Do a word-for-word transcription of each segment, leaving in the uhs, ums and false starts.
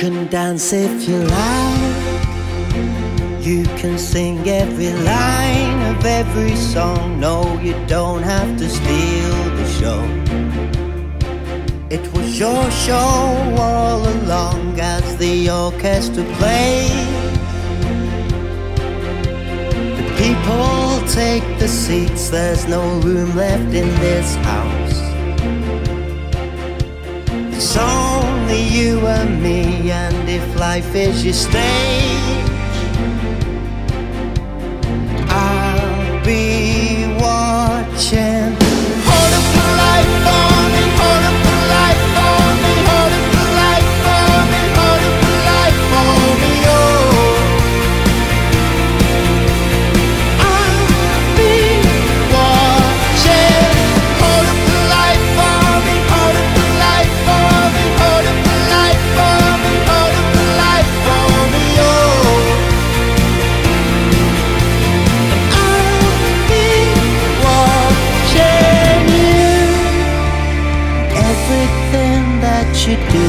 can dance if you like. You can sing every line of every song. No, you don't have to steal the show. It was your show all along as the orchestra played. The people take the seats, there's no room left in this house. It's only you and me, and if life is your stage, I'll be watching. Hold up the light for me, hold up the light for me, hold up the light for me, hold up the light for me, oh. I'll be watching. Hold up the light for me, hold up the light for me, hold up the light for me, hold up the light for me, oh. Everything that you do,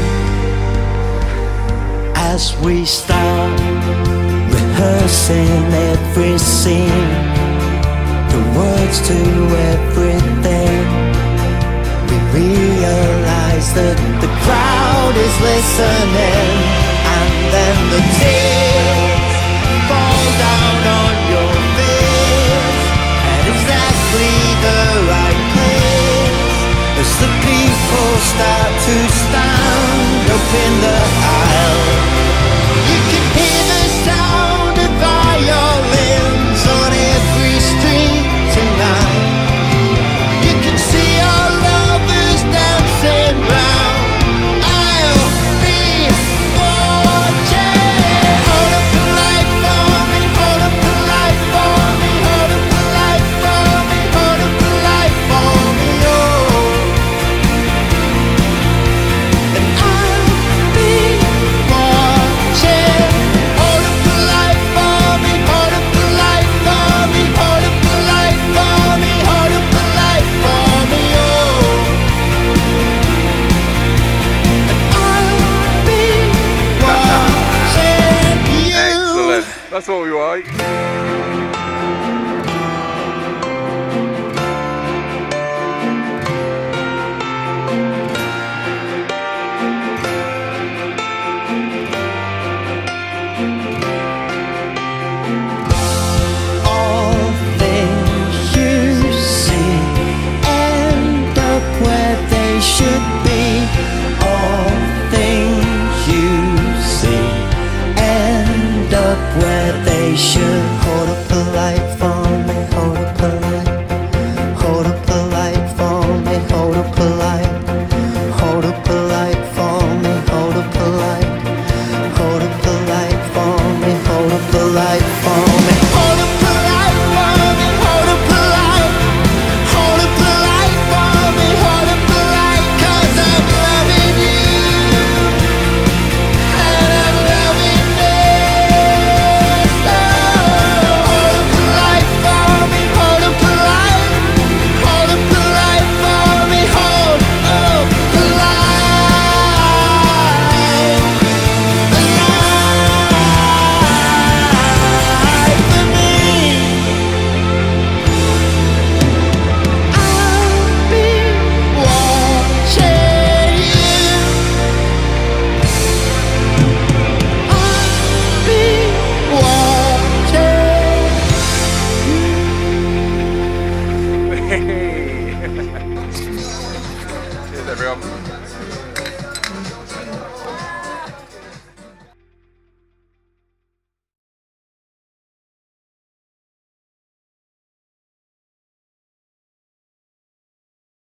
as we start rehearsing every scene, the words to everything, we realize that the crowd is listening, and then the tears fall down on your face at exactly the right place, as the people start to stand up in the